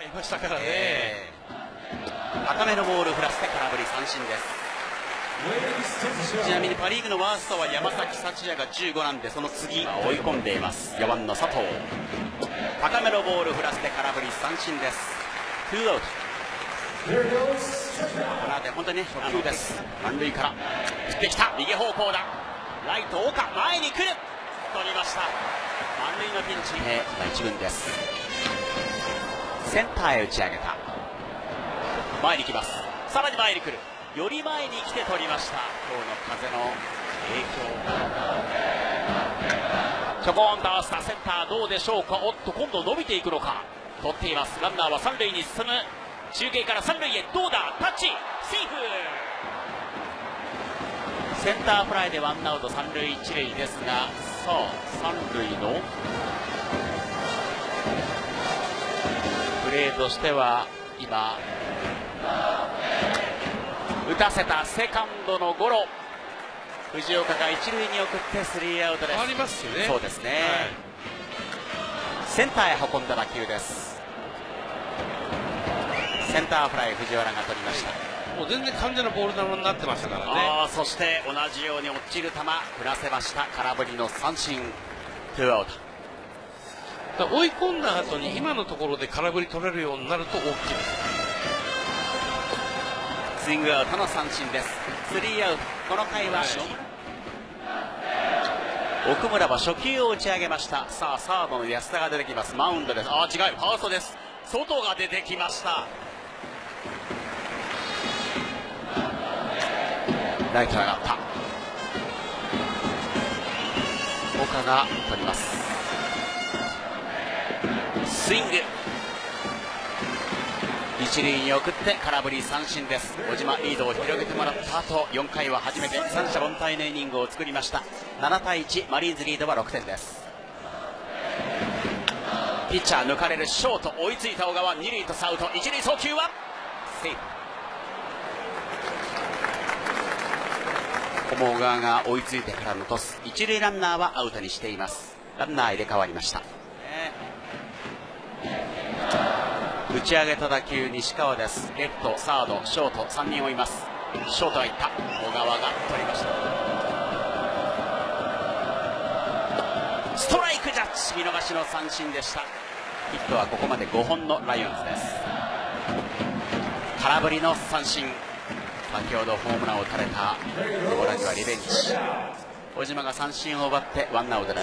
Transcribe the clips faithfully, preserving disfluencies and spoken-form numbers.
いましたからね、 えー、高めのボール振らせて空振り三振です。ちなみにパ・リーグのワーストは山崎福也がじゅうごなんで、その次追い込んでいます。よばんの佐藤、高めのボール振らせて空振り三振です。ツーアウト。この辺本当にね、初球です。満塁から振ってきた、右方向だ、ライト岡前に来る、取りました。満塁のピンチ、えー、一軍です。センターへ打ち上げた、前に来ます。さらに前に来る、より前に来て取りました。今日の風の影響、ちょこんと合わせたセンター、どうでしょうか。おっと、今度伸びていくのか、取っています。ランナーは三塁に進む、中継から三塁へ、どうだ、タッチセーフ。センターフライでワンアウト三塁一塁ですが、さあ三塁のプレーとしては今打たせたセカンドのゴロ、藤岡が一塁に送ってスリーアウトです。 変わりますよね。 そうですね、はい、センターへ運んだ打球です。センターフライ、藤原が取りました。 もう全然完全なボール球になってましたからね。 あ、そして同じように落ちる球振らせました。空振りの三振、ツーアウト。 追い込んだ後に今のところで空振り取れるようになると大きいです。 スイングアウトの三振です。スリーアウト。この回は、はい、奥村は初球を打ち上げました。さあサードの安田が出てきます。マウンドです。あ、違う、ファーストです。外が出てきました。ライト上がった、岡が取ります。スイング、一塁に送って空振り三振です。小島リードを広げてもらった後、よんかいは初めて三者凡退のイニングを作りました。ななたいいち、マリーンズリードはろくてんです。ピッチャー抜かれる、ショート追いついた小川、二塁とアウト、一塁送球はセーフ。小川が追いついてからのトス、一塁ランナーはアウトにしています。ランナー入れ替わりました。打ち上げた打球、西川です。レフト、サード、ショートさんにん追います。ショートがいった、小川が取りました。ストライクジャッジ、見逃しの三振でした。ヒットはここまでごほんのライオンズです。空振りの三振、先ほどホームランを打たれた小原にはリベンジ。小島が三振を奪ってワンアウトです。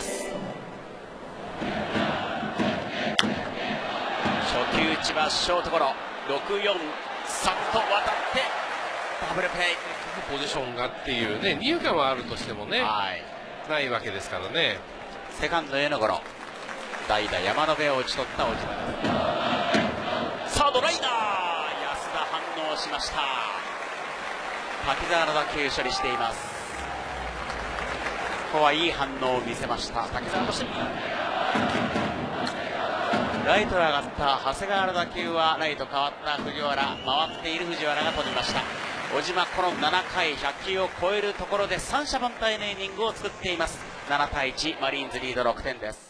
初球打ちはショートゴロ、ろくよん、さっと渡ってダブルプレー。 ポジションがっていうね、二遊間はあるとしてもね、はい、ないわけですからね。 セカンドへのゴロ、代打山野辺を打ち取った小島です。サードライナー、安田反応しました。滝沢の打球処理しています。ここはいい反応を見せました滝沢として。ライトへ上がった長谷川の打球はライト変わった藤原、回っている藤原が取りました。小島、このななかいひゃっきゅうを超えるところで三者凡退のイニングを作っています。ななたいいち、マリーンズリードろくてんです。